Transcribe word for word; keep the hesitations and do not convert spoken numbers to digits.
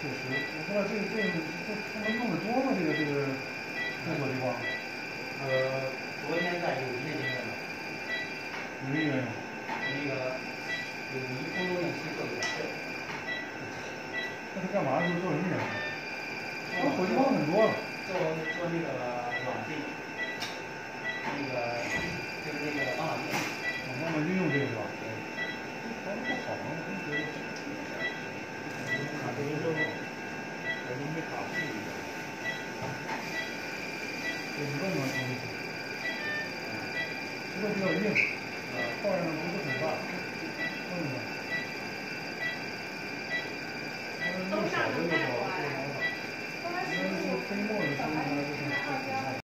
确实，我不知道这个这个这他们弄的多吗？这个这个工作地方？ 呃，昨天在友谊那边的， 有一个人， 那个友谊风洞电器做的是， 那是干嘛？是做什么人？他们手机帮很多了。 做做那个软件，那个就是那个帮软件。 我慢慢运用这个是吧？对。还是不好啊，我真觉得。卡这个之后，我就没卡住一个。这是乱装东西。这个比较硬，呃，套上不是很大，为什么？它是小的那个，做好了。应该是飞沫的声音，它就是很很大的。